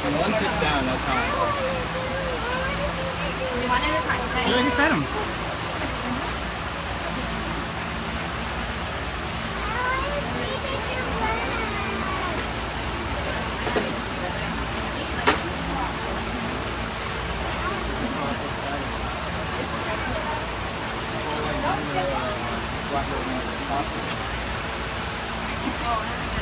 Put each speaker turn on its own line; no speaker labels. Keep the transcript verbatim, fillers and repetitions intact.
When one sits down, that's high.
One at a time, okay?
Yeah, you fed him.
Oh,